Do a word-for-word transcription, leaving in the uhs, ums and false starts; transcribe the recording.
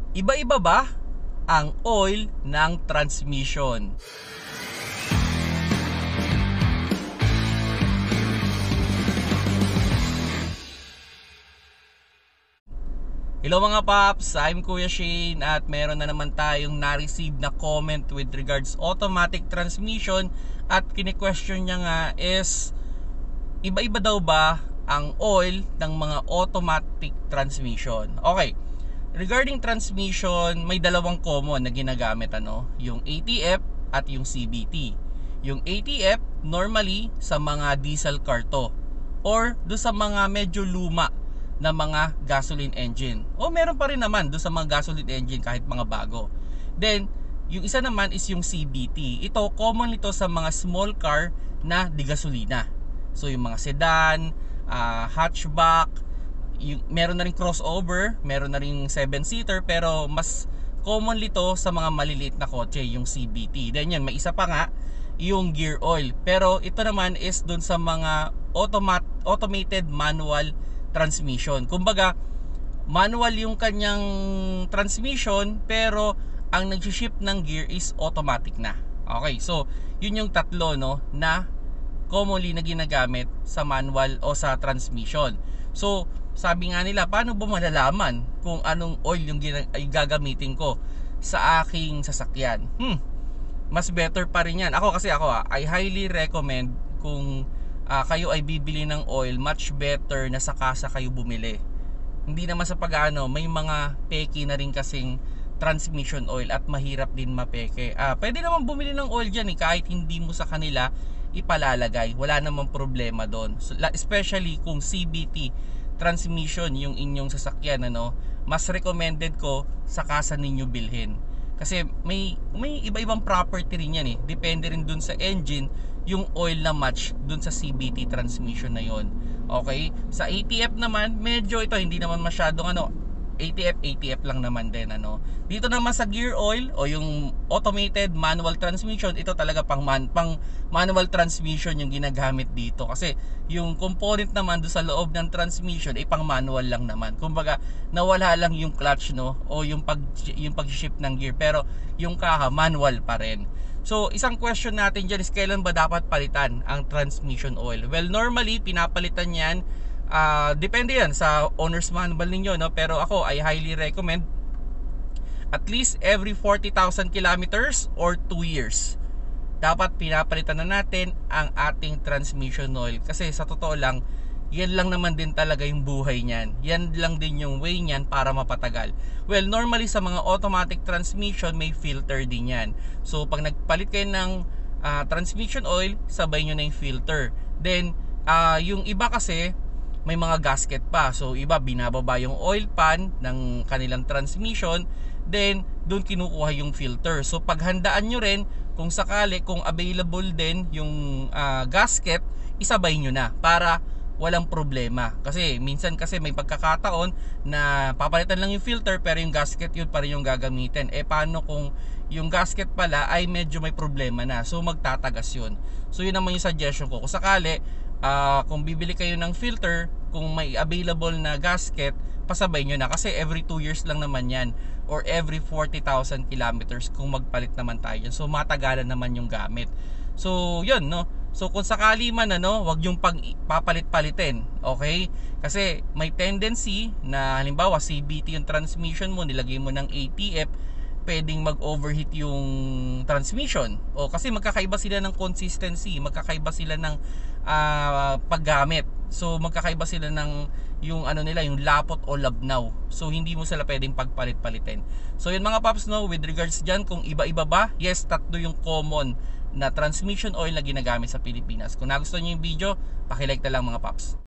Iba-iba ba ang oil ng transmission? Hello mga paps, I'm Kuya Shane at meron na naman tayong na-receive na comment with regards automatic transmission at kini-question niya nga is iba-iba daw ba ang oil ng mga automatic transmission? Okay, regarding transmission, may dalawang common na ginagamit, ano, yung A T F at yung C V T. Yung A T F normally sa mga diesel car to or do sa mga medyo luma na mga gasoline engine, o meron pa rin naman do sa mga gasoline engine kahit mga bago. Then yung isa naman is yung C V T. Ito common ito sa mga small car na di gasolina. So yung mga sedan, uh, hatchback, yung, meron na rin crossover, meron na rin seven seater, pero mas common ito sa mga maliliit na kotse, yung C V T. Then yan, may isa pa nga, yung gear oil. Pero ito naman is dun sa mga automat automated manual transmission. Kumbaga, manual yung kanyang transmission pero ang nag-shift ng gear is automatic na. Okay, so yun yung tatlo, no, na commonly na ginagamit sa manual o sa transmission. So, sabi nga nila, paano ba malalaman kung anong oil yung, yung gagamitin ko sa aking sasakyan? Hmm, mas better pa rin yan. Ako kasi ako, ah, I highly recommend kung Uh, kayo ay bibili ng oil, much better na sa kasa kayo bumili. Hindi naman sa pag-ano, may mga peke na rin kasing transmission oil at mahirap din mapeke. Uh, pwede naman bumili ng oil dyan eh, kahit hindi mo sa kanila ipalalagay. Wala namang problema doon. So, especially kung C V T transmission yung inyong sasakyan, ano, mas recommended ko sa kasa ninyo bilhin. Kasi may, may iba-ibang property rin yan eh. Depende rin dun sa engine yung oil na match dun sa C V T transmission na yon. Okay? Sa A T F naman, medyo ito hindi naman masyadong ano, A T F, A T F lang naman din, ano. Dito naman sa gear oil o yung automated manual transmission, ito talaga pang, man, pang manual transmission yung ginagamit dito. Kasi yung component naman do sa loob ng transmission ay pang manual lang naman. Kumbaga, nawala lang yung clutch, no, o yung pag yung pag-shift ng gear, pero yung kaha manual pa rin. So, isang question natin dyan is kailan ba dapat palitan ang transmission oil? Well, normally, pinapalitan yan, uh, depende yan sa owner's manual ninyo, no? Pero ako, I highly recommend at least every forty thousand kilometers or two years. Dapat pinapalitan na natin ang ating transmission oil. Kasi sa totoo lang, yan lang naman din talaga yung buhay niyan. Yan lang din yung way niyan para mapatagal. Well, normally sa mga automatic transmission, may filter din yan. So, pag nagpalit kayo ng uh, transmission oil, sabay nyo na yung filter. Then, uh, yung iba kasi, may mga gasket pa. So, iba, binababa yung oil pan ng kanilang transmission. Then, doon kinukuha yung filter. So, paghandaan nyo rin, kung sakali, kung available din yung uh, gasket, isabay nyo na para walang problema. Kasi minsan kasi may pagkakataon na papalitan lang yung filter pero yung gasket yun pa rin yung gagamitin. Eh paano kung yung gasket pala ay medyo may problema na? So magtatagas yun. So yun naman yung suggestion ko. Kung sakali, uh, kung bibili kayo ng filter, kung may available na gasket, pasabay nyo na. Kasi every two years lang naman yan or every forty thousand kilometers kung magpalit naman tayo yan. So matagalan naman yung gamit. So yun, no. So kung sakali man, ano, wag yung pagpapalit-palitin, okay? Kasi may tendency na halimbawa C V T yung transmission mo, nilagay mo ng A T F, pwedeng mag-overheat yung transmission. O kasi magkakaiba sila ng consistency, magkakaiba sila ng uh, paggamit. So magkakaiba sila ng yung ano nila, yung lapot o labnaw. So hindi mo sila pwedeng pagpalit-palitin. So yun mga paps, no, with regards dyan, kung iba-iba ba, yes, tatlo yung common na transmission oil na ginagamit sa Pilipinas. Kung nagustuhan niyo yung video, paki-like na lang mga paps.